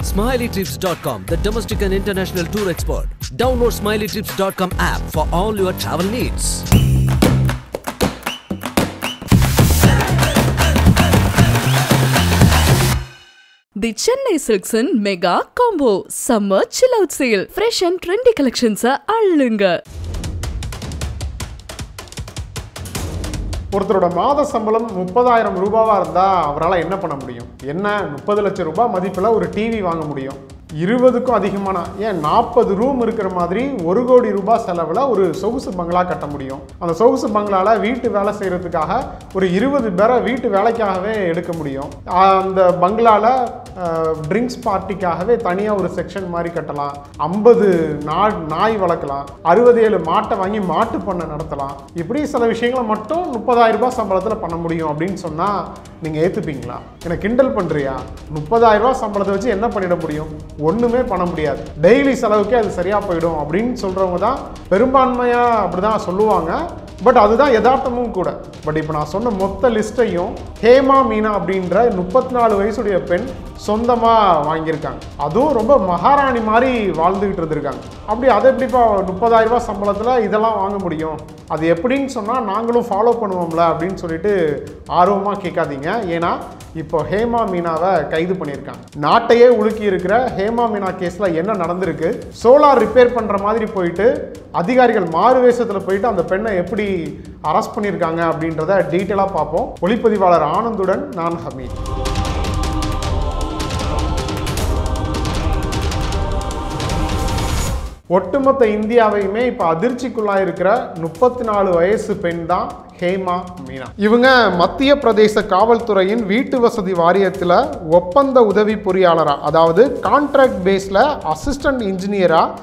SmileyTrips.com, the domestic and international tour expert. Download SmileyTrips.com app for all your travel needs. The Chennai Silks in Mega Combo Summer Chill Out Sale. Fresh and trendy collections allunga. ஒருத்தரோட மாத சம்பளம் 30,000 ரூபாவா இருந்தா அவரால் என்ன பண்ண முடியும்? என்ன 30 லட்சம் ரூபாய் மதிப்பில் ஒரு டிவி வாங்க முடியும்? 20க்கும் அதிகமான, ஏன் 40 ரூம் இருக்கிற மாதிரி 1 கோடி ரூபாய் செலவில் ஒரு சொகுசு பங்களா கட்ட முடியும். அந்த சொகுசு பங்களாவில் வீட்டு வேலை செய்கிறதுக்காக ஒரு 20 பேரை வீட்டு வேலைக்காகவே எடுக்க முடியும். அந்த பங்களாவில் ட்ரிங்க்ஸ் பார்ட்டிக்காகவே தனியாக ஒரு செக்ஷன் மாதிரி கட்டலாம். 50 நாய் வளர்க்கலாம். 67 மாட்டை வாங்கி மாட்டு பண்ணை நடத்தலாம். இப்படி சில விஷயங்களை மட்டும் 30,000 ரூபாய் சம்பளத்தில் பண்ண முடியும் அப்படின்னு சொன்னால் நீங்கள் ஏற்றுப்பீங்களா? எனக்கு கிண்டல் பண்ணுறியா? 30,000 ரூபாய் சம்பளத்தை வச்சு என்ன பண்ணிட முடியும்? ஒன்றுமே பண்ண முடியாது. டெய்லி செலவுக்கே அது சரியாக போயிடும் அப்படின்னு சொல்கிறவங்க தான் பெரும்பான்மையாக அப்படி தான் சொல்லுவாங்க. பட் அதுதான் யதார்த்தமும் கூட. பட் இப்போ நான் சொன்ன மொத்த லிஸ்ட்டையும் ஹேமா மீனா அப்படின்ற 34 வயசுடைய பெண் சொந்தமாக வாங்கியிருக்காங்க. அதுவும் ரொம்ப மகாராணி மாதிரி வாழ்ந்துக்கிட்டு இருந்திருக்காங்க. அப்படி அதை எப்படிப்பா 30,000 ரூபாய் சம்பளத்தில் இதெல்லாம் வாங்க முடியும்? அது எப்படின்னு சொன்னால் நாங்களும் ஃபாலோ பண்ணுவோம்ல அப்படின்னு சொல்லிட்டு ஆர்வமாக கேட்காதீங்க. ஏன்னா இப்போ ஹேமா மீனாவை கைது பண்ணியிருக்காங்க. நாட்டையே உலுக்கி இருக்கிற ஹேமா மீனா கேஸில் என்ன நடந்திருக்கு, சோலார் ரிப்பேர் பண்ணுற மாதிரி போயிட்டு அதிகாரிகள் மாறு வேஷத்தில் போயிட்டு அந்த பெண்ணை எப்படி அரெஸ்ட் பண்ணியிருக்காங்க அப்படின்றத டீட்டெயிலாக பார்ப்போம். ஒளிப்பதிவாளர் ஆனந்துடன் நான் ஹமீத். ஒட்டுமொத்த இந்தியாவையுமே இப்போ அதிர்ச்சிக்குள்ளாக இருக்கிற 34 வயசு பெண் தான் ஹேமா மீனா. இவங்க மத்திய பிரதேச காவல்துறையின் வீட்டு வசதி வாரியத்தில் ஒப்பந்த உதவி பொறியாளராக, அதாவது கான்ட்ராக்ட் பேஸில் அசிஸ்டன்ட் இன்ஜினியராக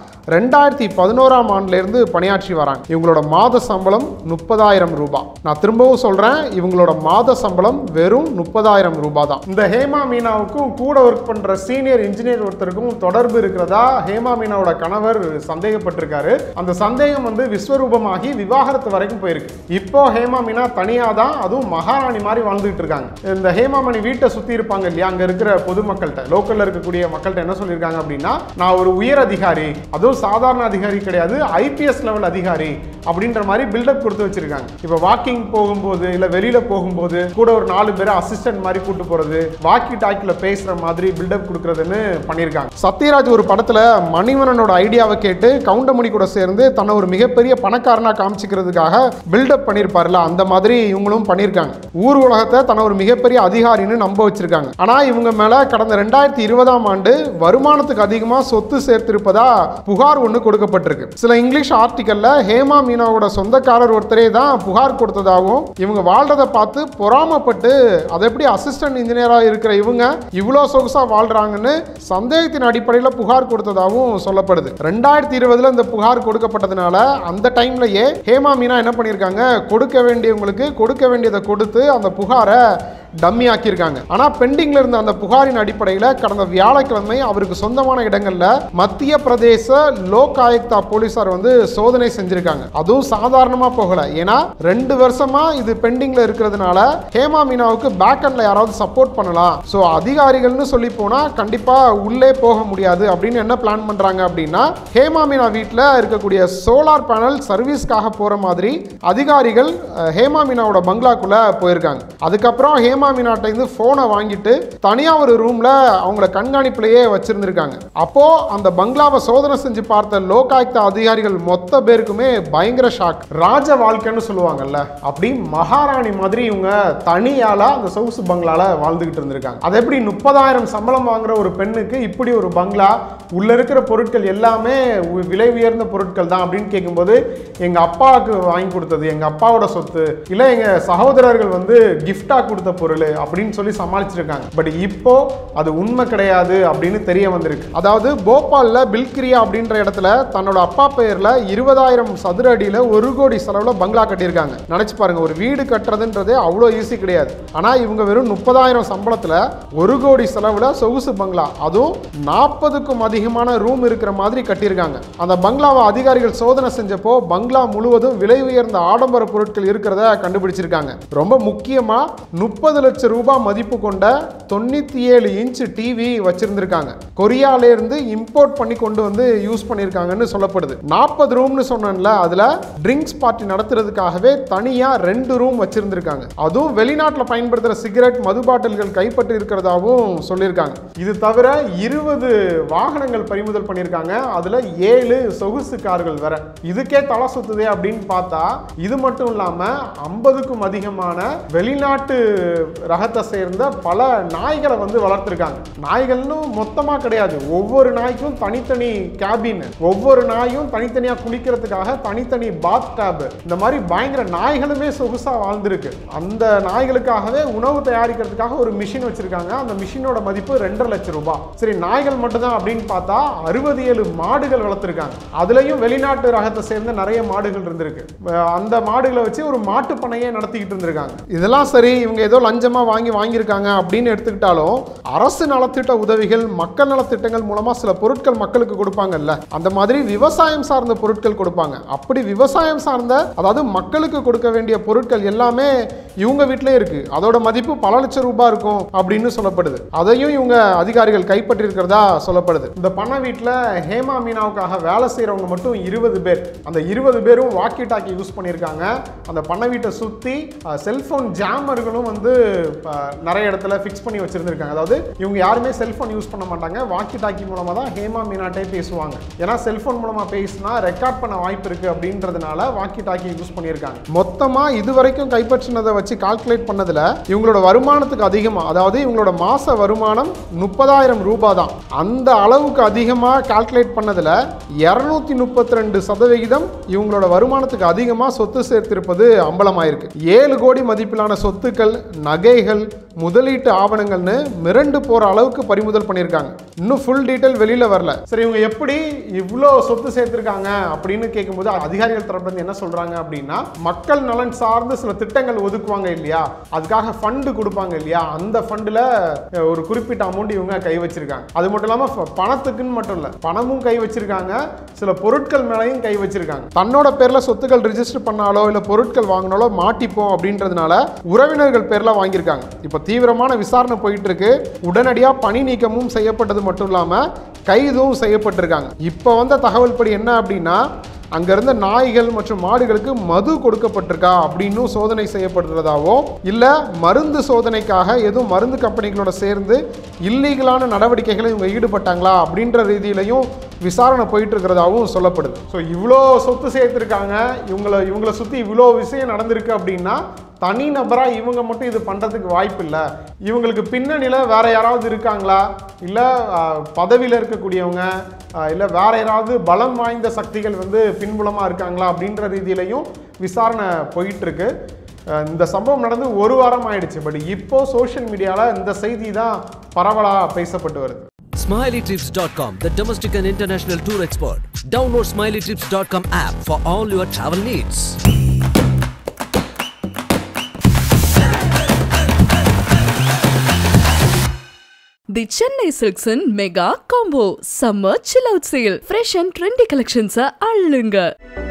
2011ஆம் ஆண்டுலேருந்து பணியாற்றி வராங்க. இவங்களோட மாத சம்பளம் 30,000 ரூபாய். நான் திரும்பவும் சொல்கிறேன், இவங்களோட மாத சம்பளம் வெறும் 30,000 ரூபாய் தான். இந்த ஹேமா மீனாவுக்கும் கூட ஒர்க் பண்ணுற சீனியர் இன்ஜினியர் ஒருத்தருக்கும் தொடர்பு இருக்கிறதா ஹேமா மீனாவோட கணவர் சந்தேகப்பட்டிருக்காரு. அந்த சந்தேகம் விஸ்வரூபமாகி விவாகரத்து வரைக்கும் போயிருக்கு. இப்போ ஹேமா மீனா தனியாக தான், அதுவும் மகாராணி மாதிரி வாழ்ந்துகிட்டு இருக்காங்க. இந்த ஹேமா மணி வீட்டை சுற்றி இருப்பாங்க இல்லையா, அங்கே இருக்கிற பொதுமக்கள்கிட்ட, லோக்கலில் இருக்கக்கூடிய மக்கள்கிட்ட என்ன சொல்லியிருக்காங்க அப்படின்னா, நான் ஒரு உயர் அதிகாரி, அதுவும் சாதாரண அதிகாரி கிடையாது, ஐபிஎஸ் லெவல் அதிகாரி அப்படின்ற மாதிரி பில்டப் கொடுத்து வச்சிருக்காங்க. இப்போ வாக்கிங் போகும்போது இல்லை வெளியில போகும்போது கூட ஒரு 4 பேரை அசிஸ்டன்ட் மாதிரி கூட்டு போறது, வாக்கி டாக்கில பேசுற மாதிரி பில்டப் கொடுக்கறதுன்னு பண்ணியிருக்காங்க. சத்யராஜ் ஒரு படத்துல மணிவனனோட ஐடியாவை கேட்டு கவுண்டமணி கூட சேர்ந்து தன்னை ஒரு மிகப்பெரிய பணக்காரனா காமிச்சிக்கிறதுக்காக பில்டப் பண்ணியிருப்பார்ல, அந்த மாதிரி இவங்களும் பண்ணியிருக்காங்க. ஊர் உலகத்தை தன்னை ஒரு மிகப்பெரிய அதிகாரின்னு நம்ப வச்சிருக்காங்க. ஆனா இவங்க மேல கடந்த 2020ஆம் ஆண்டு வருமானத்துக்கு அதிகமா சொத்து சேர்த்திருப்பதா புகார் ஒன்று கொடுக்கப்பட்டிருக்கு. சில இங்கிலீஷ் ஆர்டிக்கல்ல ஹேமா மீனாவோட சொந்தக்காரர் ஒருத்தரே தான் புகார் கொடுத்ததாகவும், இவங்க வாழ்றதை பார்த்து பொறாமப்பட்டு அதை எப்படி அசிஸ்டன்ட் இன்ஜினியரா இருக்கிற இவங்க இவ்வளோ சொகுசா வாழ்றாங்கன்னு சந்தேகத்தின் அடிப்படையில் புகார் கொடுத்ததாகவும் சொல்லப்படுது. 2020 இந்த புகார் கொடுக்கப்பட்டதுனால அந்த டைம்லயே ஹேமா மீனா என்ன பண்ணியிருக்காங்க, கொடுக்க வேண்டியவங்களுக்கு கொடுக்க வேண்டியதை கொடுத்து அந்த புகாரை டம்மி ஆக்கியிருக்காங்க. ஆனா பெண்டிங்ல இருந்த அந்த புகாரின் அடிப்படையில் கடந்த வியாழக்கிழமை அவருக்கு சொந்தமான இடங்கள்ல மத்திய பிரதேச லோக் ஆயுக்தா போலீசார் சோதனை செஞ்சிருக்காங்க. அதுவும் சாதாரணமா போகல. ஏன்னா 2 வருஷமா இது பெண்டிங்ல இருக்கிறதுனால ஹேமா மீனாவுக்கு பேக் அண்ட்ல யாராவது சப்போர்ட் பண்ணலாம், சோ அதிகாரிகள்னு சொல்லி போனா கண்டிப்பா உள்ளே போக முடியாது அப்படின்னு என்ன பிளான் பண்றாங்க அப்படின்னா, ஹேமா மீனா வீட்டில் இருக்கக்கூடிய சோலார் பேனல் சர்வீஸ்க்காக போற மாதிரி அதிகாரிகள் ஹேமா மீனாவோட பங்களாக்குள்ள போயிருக்காங்க. அதுக்கப்புறம் ஹேமா மீனாட்ட இருந்து போனை வாங்கிட்டு தனியா ஒரு ரூம்ல அவங்கள கண்காணிப்பிலேயே வச்சிருந்திருக்காங்க. அப்போ அந்த பங்களாவை சோதனை செஞ்சு பார்த்த லோகாயுக்தா அதிகாரிகள் மொத்த பேருக்குமே பயங்கர ஷாக். ராஜ வாழ்க்கைன்னு சொல்லுவாங்கல்ல, அப்படி மகாராணி மாதிரி இவங்க தனியால அந்த சொகுசு பங்களால வாழ்ந்துகிட்டு இருந்திருக்காங்க. அது எப்படி 30,000 சம்பளம் வாங்குற ஒரு பெண்ணுக்கு இப்படி ஒரு பங்களா, உள்ள இருக்கிற பொருட்கள் எல்லாமே விலை உயர்ந்த பொருட்கள் தான் அப்படின்னு கேட்கும்போது, எங்க அப்பாவுக்கு வாங்கி கொடுத்தது, எங்க அப்பாவோட சொத்து, இல்ல எங்க சகோதரர்கள் கிஃப்டா கொடுத்த பொருள் அப்படின்னு சொல்லி சமாளிச்சிருக்காங்க. பட் இப்போ அது உண்மை கிடையாது அப்படின்னு தெரிய வந்திருக்கு. அதாவது போபால்ல பில்கிரியா அப்படின்ற இடத்துல தன்னோட அப்பா பெயர்ல 20,000 சதுர அடியில 1 கோடி செலவுல பங்களா கட்டியிருக்காங்க. நினைச்சு பாருங்க, ஒரு வீடு கட்டுறதுன்றது அவ்வளோ ஈஸி கிடையாது. ஆனா இவங்க வெறும் 30,000 சம்பளத்துல 1 கோடி செலவுல சொகுசு பங்களா, அதுவும் 40க்கும் அதிகமான ரூம் இருக்கிற மாதிரி கட்டியிருக்காங்க. அந்த பங்களாவை அதிகாரிகள் சோதனை செஞ்சப்போ பங்களா முழுவதும் விலை உயர்ந்த ஆடம்பர பொருட்கள் இருக்கிறத கண்டுபிடிச்சிருக்காங்க. ரொம்ப முக்கியமா 30 50 லட்சம் ரூபாய் மதிப்பு கொண்ட 97 இன்ச் டிவி வச்சிருந்திருக்காங்க. கொரியால இருந்து இம்போர்ட் பண்ணி கொண்டு வந்து யூஸ் பண்ணிருக்காங்கன்னு சொல்லப்படுது. 40 ரூம்னு சொன்னேன்ல, அதுல ட்ரிங்க்ஸ் பார்ட்டி நடத்துறதுக்காகவே தனியா 2 ரூம் வச்சிருந்திருக்காங்க. அதுவும் வெளிநாட்டில் பயன்படுத்துற சிகரெட் மது பாட்டில்கள் கைப்பற்றி இருக்கிறதாவும் சொல்லியிருக்காங்க. இது தவிர 20 வாகனங்கள் பறிமுதல் பண்ணியிருக்காங்க. அதுல 7 சொகுசு கார்கள் வேற. இதுக்கே தலை சுத்துதே அப்படின்னு பார்த்தா, இது மட்டும் இல்லாம 50க்கும் அதிகமான வெளிநாட்டு ரகத்தை சேர்ந்த பல நாய்களை வந்து வளர்த்திருக்காங்க. நாய்கள்னு மொத்தமா கிடையாது, ஒவ்வொரு நாய்க்கும் தனித்தனி கேபின், ஒவ்வொரு நாயும் தனித்தனியா குளிக்கிறதுக்காக தனித்தனி பாத் டேப், இந்த மாதிரி பயங்கர நாய்களுமே சொகுசா வாழ்ந்திருக்கு. அந்த நாய்களுக்காகவே உணவு தயாரிக்கிறதுக்காக ஒரு மிஷின் வச்சிருக்காங்க. அந்த மிஷினோட மதிப்பு 2.5 லட்சம் ரூபாய். சரி, நாய்கள் மட்டும்தான் அப்படின்னு பார்த்தா 67 மாடுகள் வளர்த்திருக்காங்க. அதுலயும் வெளிநாட்டு ரகத்தை சேர்ந்த நிறைய மாடுகள் இருந்திருக்கு. அந்த மாடுகளை வச்சு ஒரு மாட்டு பண்ணையை நடத்திக்கிட்டு இருந்திருக்காங்க. இதெல்லாம் சரி, இவங்க ஏதோ லஞ்சமா வாங்கியிருக்காங்க அப்படின்னு எடுத்துக்கிட்டாலும், அரசு நலத்திட்ட உதவிகள், மக்கள் நலத்திட்டங்கள் மூலமா சில பொருட்கள் மக்களுக்கு கொடுப்பாங்கல்ல, அந்த மாதிரி விவசாயம் சார்ந்த பொருட்கள் கொடுப்பாங்க. அப்படி விவசாயம் சார்ந்த, அதாவது மக்களுக்கு கொடுக்க வேண்டிய பொருட்கள் எல்லாமே இவங்க வீட்டிலே இருக்கு. அதோட மதிப்பு பல லட்சம் ரூபாய் இருக்கும் அப்படின்னு சொல்லப்படுது. அதையும் இவங்க அதிகாரிகள் கைப்பற்றி இருக்கிறதா சொல்லப்படுது. இந்த பண்ண வீட்டில் ஹேமா மீனாவுக்காக வேலை செய்யறவங்க மட்டும் 20 பேர். அந்த 20 பேரும் வாக்கி டாக்கி யூஸ் பண்ணியிருக்காங்க. அந்த பண்ண வீட்டை சுற்றி செல்போன் ஜாமர்களும் வந்து நிறைய இடத்துல ஃபிக்ஸ் பண்ணி வச்சிருந்திருக்காங்க. அதாவது இவங்க யாருமே செல்போன் யூஸ் பண்ண மாட்டாங்க, வாக்கி டாக்கி மூலமாக தான் ஹேமா மீனாட்டே பேசுவாங்க. ஏன்னா செல்போன் மூலமாக பேசினா ரெக்கார்ட் பண்ண வாய்ப்பு இருக்கு அப்படின்றதுனால வாக்கி டாக்கி யூஸ் பண்ணியிருக்காங்க. மொத்தமாக இதுவரைக்கும் கைப்பற்றினதை வச்சு கால்குலேட் பண்ணதுல இவங்களோட வருமானத்துக்கு அதிகமாக, அதாவது இவங்களோட மாச வருமானம் 30,000 ரூபாய் தான். அந்த அளவுக்கு அதிகமாக கால்குலேட் பண்ணதுல 232% இவங்களோட வருமானத்துக்கு அதிகமாக சொத்து சேர்த்திருப்பது அம்பலமாயிருக்கு. 7 கோடி மதிப்பிலான சொத்துக்கள், நகைகள், முதலீட்டு ஆவணங்கள்னு மிரண்டு போற அளவுக்கு பறிமுதல் பண்ணியிருக்காங்க. இன்னும் ஃபுல் டீடைல் வெளியில வரல. சரி, இவங்க எப்படி இவ்வளோ சொத்து சேர்த்திருக்காங்க அப்படின்னு கேட்கும்போது அதிகாரிகள் தரப்புல என்ன சொல்றாங்க அப்படின்னா, மக்கள் நலன் சார்ந்து சில திட்டங்கள் ஒதுக்குவாங்க இல்லையா, அதுக்காக ஃபண்டு கொடுப்பாங்க இல்லையா, அந்த ஃபண்டுல ஒரு குறிப்பிட்ட அமௌண்ட் இவங்க கை வச்சிருக்காங்க. அது மட்டும் இல்லாம பணத்துக்குன்னு மட்டும் இல்ல, பணமும் கை வச்சிருக்காங்க, சில பொருட்கள் மேலையும் கை வச்சிருக்காங்க. தன்னோட பேர்ல சொத்துக்கள் ரிஜிஸ்டர் பண்ணாலோ இல்ல பொருட்கள் வாங்கினாலோ மாட்டிப்போம் அப்படின்றதுனால உறவினர்கள் பேர்ல வாங்கியிருக்காங்க. இப்ப தீவிரமான விசாரணை போயிட்டு இருக்கு. உடனடியா பணி நீக்கமும் செய்யப்பட்டது மட்டும் இல்லாம கைதும் செய்யப்பட்டிருக்காங்க. இப்ப வந்த தகவல் படி என்ன அப்படின்னா, அங்க இருந்த நாய்கள் மற்றும் மாடுகளுக்கு மது கொடுக்கப்பட்டிருக்கா அப்படின்னு சோதனை செய்யப்படுறதாவோ, இல்ல மருந்து சோதனைக்காக எதுவும் மருந்து கம்பெனிகளோட சேர்ந்து இல்லீகலான நடவடிக்கைகளை இவங்க ஈடுபட்டாங்களா அப்படின்ற ரீதியிலையும் விசாரணை போயிட்டு இருக்கிறதாவும் சொல்லப்படுது. ஸோ இவ்வளோ சொத்து சேர்த்துருக்காங்க, இவங்களை சுற்றி இவ்வளோ விஷயம் நடந்திருக்கு அப்படின்னா தனி நபராக இவங்க மட்டும் இது பண்ணுறதுக்கு வாய்ப்பு இல்லை. இவங்களுக்கு பின்னணியில் வேற யாராவது இருக்காங்களா, இல்லை பதவியில் இருக்கக்கூடியவங்க, இல்லை வேற யாராவது பலம் வாய்ந்த சக்திகள் வந்து பின்புலமாக இருக்காங்களா அப்படின்ற ரீதியிலையும் விசாரணை போயிட்டு இருக்கு. இந்த சம்பவம் நடந்து 1 வாரம் ஆயிடுச்சு. பட் இப்போ சோஷியல் மீடியாவில் இந்த செய்தி தான் பரவலாக பேசப்பட்டு வருது. SmileyTrips.com, the domestic and international tour expert. Download SmileyTrips.com app for all your travel needs. The Chennai Silks Mega Combo Summer Chill Out Sale. Fresh and trendy collections அள்ளுங்க.